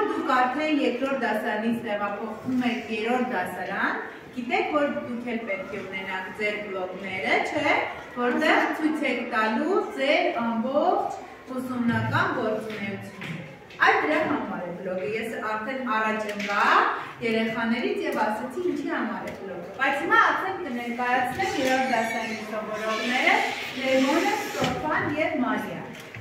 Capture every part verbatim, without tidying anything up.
դուք արդեն երկրորդ դասարանից տեղափոխվում եք երրորդ դասարան, գիտեք, որ դուք էլ պետք է ունենաք ձեր բլոգները, չէ, որտեղ ցույց եք տալու ձեր ամբողջ ուսումնական գործունեությունը։ Այդ դրա համար է բլոգը, ես արդեն առաջ ընկա երեխաներից եւ ասացի ինչի համար է բլոգը։ Բայց հիմա արդեն կներկայացնեմ երրորդ դասարանի սովորողները Լևոնը, Սոֆան եւ Մարիան։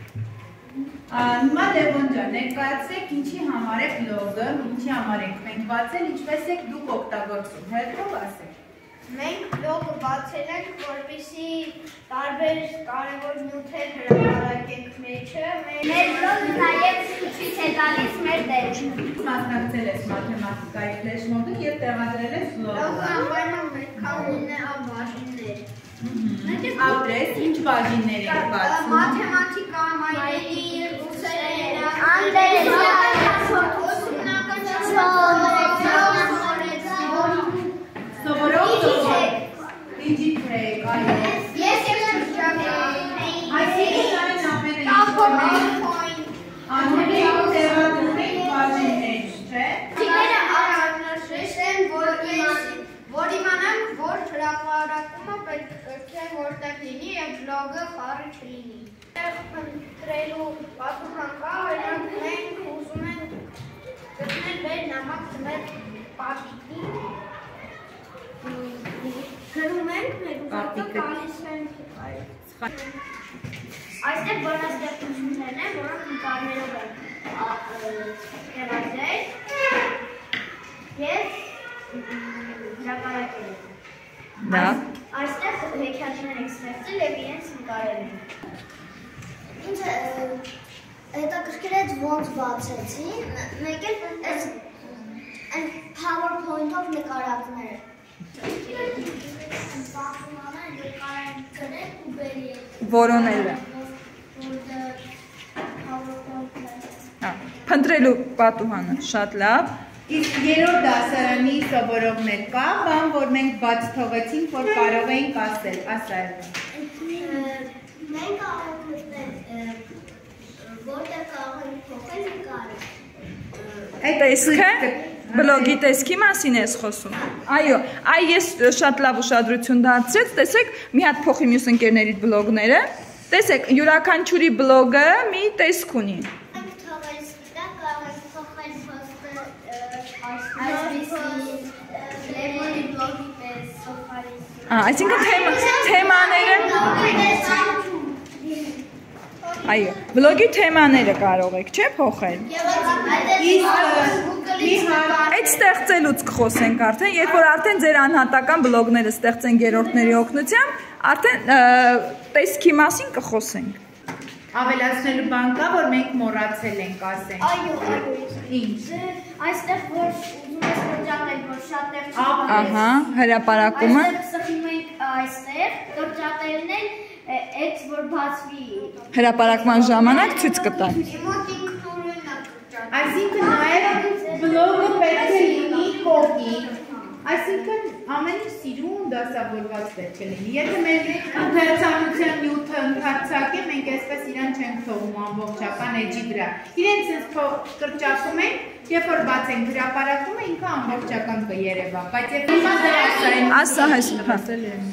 Հիմա Լևոն ջան, ներկայացրեք ինչի համար է բլոգը, ինչի համար ենք մենք բացել, ինչպես եք դուք օգտագործում, հետո ասեք։ Մենք բլոգը բացել ենք, որպեսզի տարբեր կարևոր նյութեր հրապարակենք մեջը։ Մեր բլոգը նաև ցույց է տալիս մեր դերը։ Մասնակցել ես մաթեմատիկայի ֆլեշմոբը եւ տեղադրել ես բլոգը։ Բլոգը անվանում ենք կանոնը բաժիններ։ Ապրես, ինչ բաժիններ եք բացում։ Մաթեմատիկա, մայրերի, ռուսերեն, Սովորող-սովորեցնող, դիջիթեյք, այո։ Ես եմ շրջակայք։ Այսինքն այն ամենը ինչ անհետք տեղադրում ենք բաժիններ, չէ։ Դիները առանձնաշեշտ են, որ իմանանք, որ հրապարակումը պետք է որտեղ լինի և բլոգը խառը չլինի։ Ընտրելու պատուհան կա, օրինակ մենք ուզում ենք գտնել մեր նամակ մեր պատիկի, գրում ենք, մեր ուզածը տալիս ենք։ Այստեղ բանաստեղծություններն են, որոնք նկարներով են տեղադրել և հրապարակել են։ Այստեղ հեքիաթներ ենք ստեղծել և իրենց նկարել են։ Ինձ հետաքրքրեց ոնց բացեցի, մեկ էլ PowerPoint-ով նկարածները։ Որոները։ Փնտրելու պատուհանը, շատ լավ։ Իսկ երրորդ դասարանի սովորողներ կա, բան, որ մենք բաց թողեցինք, որ կարող էինք ասել, ասել։ Մենք կարող ենք որտեղ կարող ենք փոխել նկարը։ Այդ տեսքը բլոգի տեսքի մասին ես խոսում։ Այո, այ ես շատ լավ ուշադրություն դարձրեց, տեսեք, մի հատ փոխի մյուս ընկերներիդ բլոգները։ Տեսեք, յուրաքանչյուրի բլոգը մի տեսք ունի։ Մենք թողել սպիտակ, կարող ենք փոխել փոստը այսպիսի Լևոնի բլոգի պես, Սոֆարի։ Այսինքն թեմաները Այո, բլոգի թեմաները կարող եք, չէ՞ փոխել։ Այդ ստեղծելուց կխոսենք արդեն, երբ որ արդեն ձեր անհատական բլոգները ստեղծեն երրորդների օգնությամբ, արդեն տեսքի մասին կխոսենք։ Ավելացնելու բան կա, որ մենք մոռացել ենք ասենք։ Այո, այո։ Ինչ։ Այստեղ որ ուզում ես կրճատել, որ շատ տեղ չի։ Ահա, հրապարակումը։ Այստեղ սխում ենք այստեղ, կրճատելն էլ այդ որ բացվի Հրապարակման ժամանակ ցույց կտան։ Այսինքն նաև բլոգը պետք է լինի կոպիտ, այսինքն ամեն ինչ սիրուն դասավորված պետք է լինի։ Եթե մեր ընթերցանության նյութը ընդարձակ է, մենք այսպես իրան չենք թողում ամբողջական էջի վրա։ Իրենց ինձ կրճատում ենք, երբ որ բացենք հրապարակումը, ինքը ամբողջական կերևա, բայց երբ հիմա դրասային ասա հասել է։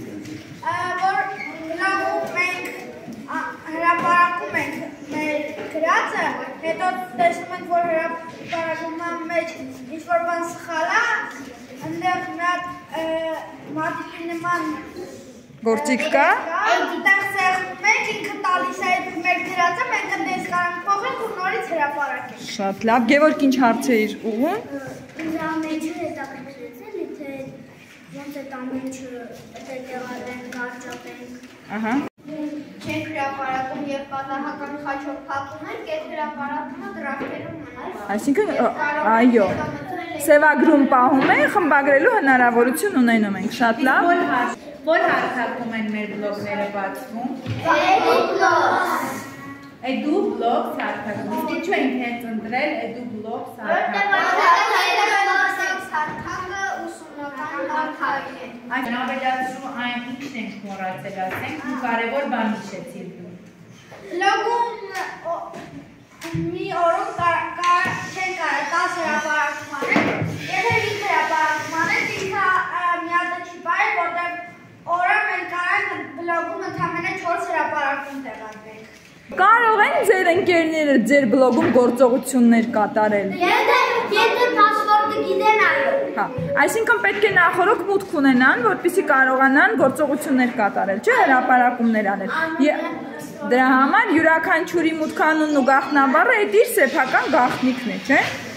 Հրապարակում ենք մեր գրածը, հետո տեսնում ենք, որ հրապարակման մեջ ինչ-որ բան սխալ է, ընդեղ մի հատ մատիկի նման գործիք կա։ Այդտեղ սեղմում ենք, ինքը տալիս է մեր գրածը, մենք ընդես կարանք փոխենք ու նորից հրապարակենք։ Շատ լավ, Գևորգ ինչ հարց էիր ուղղում։ Ինձ ամենը հետաքրքրեցել, եթե ոնց է ամենը տեղադրենք, կարճատենք։ Ահա։ Չենք հրապարակում և պատահական խաչով փակում ենք, այդ հրապարակումը դրախտերում մնալ։ Այսինքն, այո, սևագրում պահում է, խմբագրելու հնարավորություն ունենում ենք, շատ լավ։ Որ հարթակում են մեր բլոգները բացվում։ Edu Blogs հարթակում։ Իսկ ինչու ենք հենց ընտրել Edu Blogs հարթակը ուսումնական հարթակ է։ Այն ավելացրու այն ինչն ենք մոռացել ասենք, ու կարևոր բան հիշեցիր դու։ Լոգում մի օրում չեն ձեր ընկերները ձեր բլոգում գործողություններ կատարել։ Եթե եթե password-ը գիտեն այո։ Հա, այսինքն պետք է նախորոք մուտք ունենան, որպեսզի կարողանան գործողություններ կատարել, չէ՞, հրապարակումներ անել։ Դրա համար յուրաքանչյուրի մուտքանունն ու գաղտնաբառը այդ իր սեփական գաղտնիքն է, չէ՞։